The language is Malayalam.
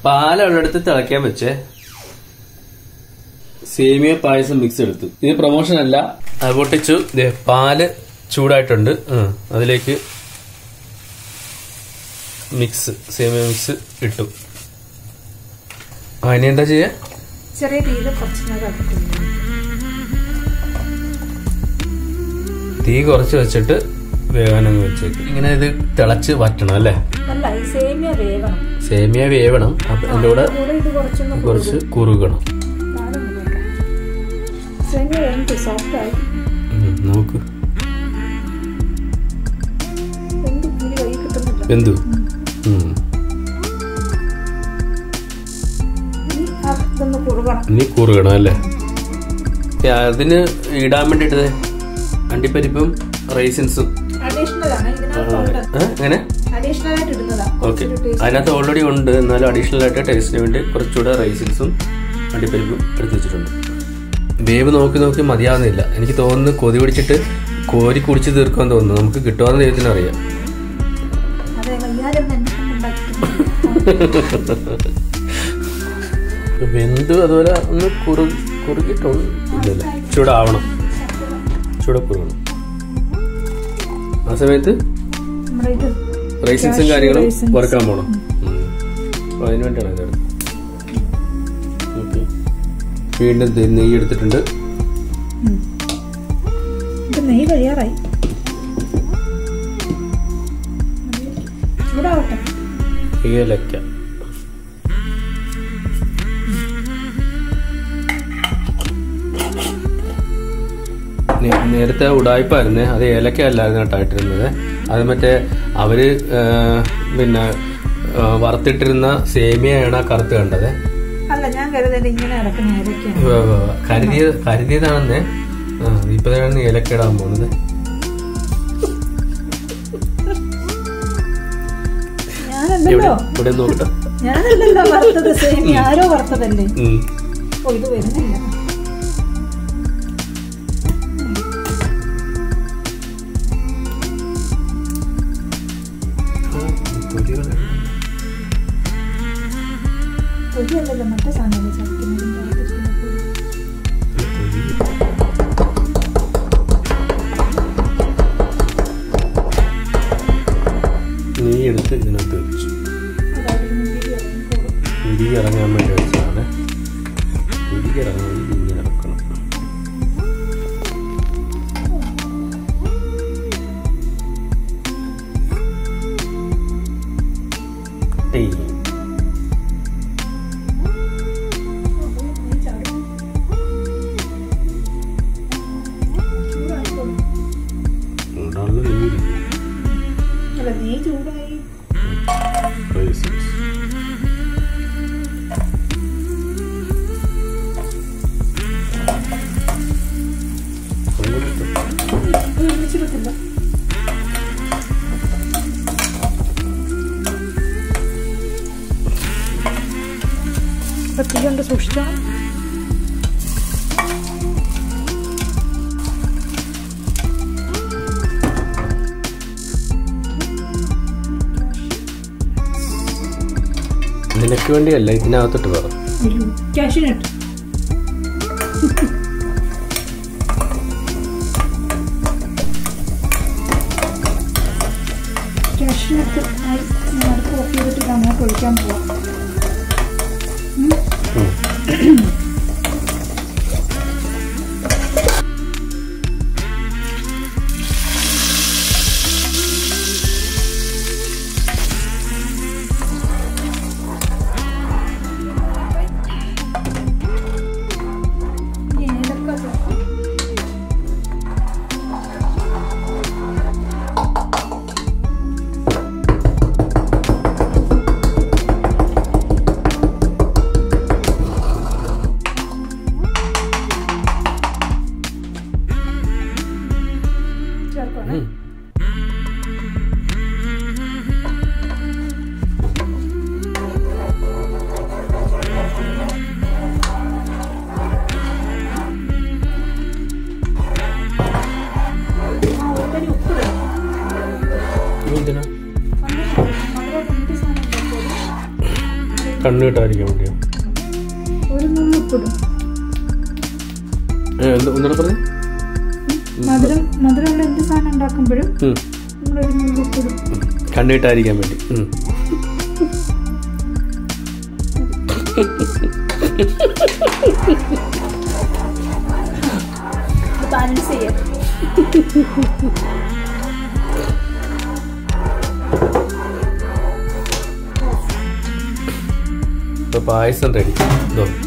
പാൽ അവിടെ എടുത്ത് തിളയ്ക്കാൻ വെച്ചേ. സേമിയ പായസം മിക്സ് എടുത്തു. ഇത് പ്രൊമോഷൻ അല്ല, അത് പൊട്ടിച്ചു. പാല് ചൂടായിട്ടുണ്ട്. അതിലേക്ക് മിക്സ്, സേമിയ മിക്സ് ഇട്ടു. ഇനി എന്താ ചെയ്യാ? ചെറിയ തീയിൽ തീ കുറച്ച് വെച്ചിട്ട് വേവാനങ്ങ് വെച്ചേക്ക്. ഇങ്ങനെ ഇത് തിളച്ച് വറ്റണം അല്ലേ? സേമിയ വേവണം. അപ്പൊ അതിന്റെ കൂടെ കുറച്ച് കുറുകണം. നോക്ക് എന്തു ഇനി കുറുകണം അല്ലേ? അതിന് ഇടാൻ വേണ്ടിട്ട് അണ്ടിപ്പരിപ്പും റൈസിൻസും അങ്ങനെ ഓക്കെ. അതിനകത്ത് ഓൾറെഡി ഉണ്ട്. എന്നാലും അഡീഷണൽ ആയിട്ട് ടേസ്റ്റിന് വേണ്ടി കുറച്ചുകൂടെ റൈസിൻസും അണ്ടിപ്പരിപ്പും എടുത്ത് വെച്ചിട്ടുണ്ട്. വേവ് നോക്കി നോക്കി മതിയാവുന്നില്ല. എനിക്ക് തോന്നുന്നു കൊതി പിടിച്ചിട്ട് കോരി കുടിച്ച് തീർക്കാൻ തോന്നുന്നു. നമുക്ക് കിട്ടുവാന്ന് ദൈവത്തിന് അറിയാം. വെന്ത് അതുപോലെ ഒന്ന് കുറുകിയിട്ടില്ല. ചൂടാവണം, ചൂടെ കുറുകണം. ആ സമയത്ത് റൈസിൻസും കാര്യങ്ങളും വറുക്കാൻ പോണം. അപ്പൊ അതിന് വേണ്ടിയാണ് ഇത്. ഓക്കെ, വീണ്ടും നെയ്യ് എടുത്തിട്ടുണ്ട്. ഏലക്ക നേരത്തെ ഉടായ്പായിരുന്നേ, അത് ഏലക്ക അല്ലായിരുന്നു കേട്ടായിട്ടിരുന്നത്. അത് മറ്റേ അവര് പിന്നെ വറുത്തിട്ടിരുന്ന സേമിയയാണ് കറുത്ത് കണ്ടത്. കരുതിയതാണെന്നേ. ഇപ്പഴാണ് ഏലക്ക ഇടാൻ പോകുന്നത്. ഇവിടെ നോക്കട്ടെ. മറ്റേ സാധനം നീ എടുത്ത് ഇതിനകത്ത് വെച്ചു. ഇടി ഇറങ്ങാൻ വേണ്ടി വെച്ചതാണ്. ഇടി ഇറങ്ങാൻ ഇങ്ങനെ ഇറക്കണം. തീകൊണ്ട് സൂക്ഷിക്കണം. നിനക്ക് വേണ്ടിയല്ല, ഇതിനകത്തോട്ട് പറ. കാഷ്യൂനട്ട് അടുപ്പ് ഓഫ് ചെയ്തിട്ട് അങ്ങോട്ട് ഒഴിക്കാൻ പോവാം. കണ്ണ് കിട്ടാതിരിക്കാൻ വേണ്ടിയോ? ഒരു നുള്ളിപ്പിടും. ഒന്നുകൂടെ പറഞ്ഞു. മധുരമുള്ള എന്ത് സാധനം ഉണ്ടാക്കുമ്പോഴും നമ്മളൊരു നുള്ളിപ്പിടും. കണ്ണ് കിട്ടാതിരിക്കാൻ വേണ്ടി. ബാലൻസ് ചെയ്യാം. പായസം റെഡി.